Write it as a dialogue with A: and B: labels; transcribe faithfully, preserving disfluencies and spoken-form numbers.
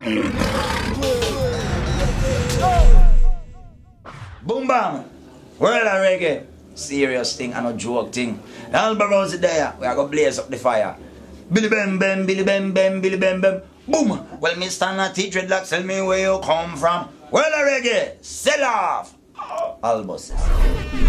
A: Boom bam. World of reggae. Serious thing and a joke thing. Alborosie there. We are going to blaze up the fire. Billy bam bam, Billy bam bam, Billy bam bam. Boom. Well, Mister Natty Dreadlock, tell me where you come from. World of reggae. Sell off. Alborosie.